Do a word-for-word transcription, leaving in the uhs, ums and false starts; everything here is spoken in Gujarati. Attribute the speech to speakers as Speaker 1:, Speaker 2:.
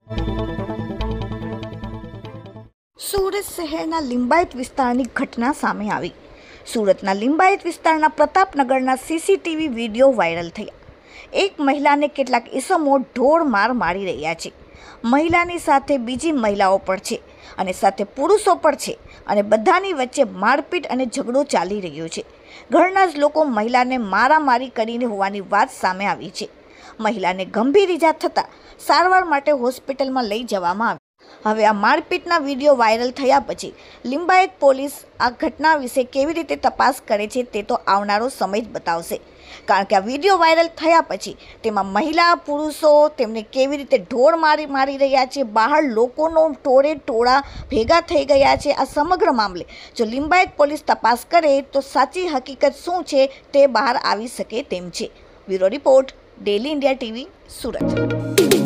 Speaker 1: સુરત શહેરના લિંબાયત વિસ્તારની ઘટના સામે આવી। સુરતના લિંબાયત વિસ્તારના પ્રતાપનગરના સીસીટીવી વિડીયો વાયરલ થયા। એક મહિલાને કેટલાક ઈસમો ઢોર માર મારી રહ્યા છે। મહિલાની સાથે બીજી મહિલાઓ પણ છે અને સાથે પુરુષો પણ છે અને બધાની વચ્ચે મારપીટ અને ઝઘડો ચાલી રહ્યો છે। ઘરના જ લોકો મહિલાને મારામારી કરીને હોવાની વાત સામે આવી છે। મહિલાને ગંભીર ઈજા થતાં સારવાર માટે હોસ્પિટલમાં લઈ જવામાં આવી। હવે આ મારપીટના વિડીયો વાયરલ થયા પછી લિંબાયત પોલીસ આ ઘટના વિશે કેવી રીતે તપાસ કરે છે તે તો આવનારો સમય જ બતાવશે, કારણ કે આ વિડીયો વાયરલ થયા પછી તેમાં મહિલા પુરુષો તેમને કેવી રીતે ઢોર મારી મારી રહ્યા છે, બહાર લોકોનો ટોળે ટોળા ભેગા થઈ ગયા છે। આ સમગ્ર મામલે જો લિંબાયત પોલીસ તપાસ કરે તો સાચી હકીકત શું છે તે બહાર આવી શકે તેમ છે। Bureau report, daily India TV, Surat.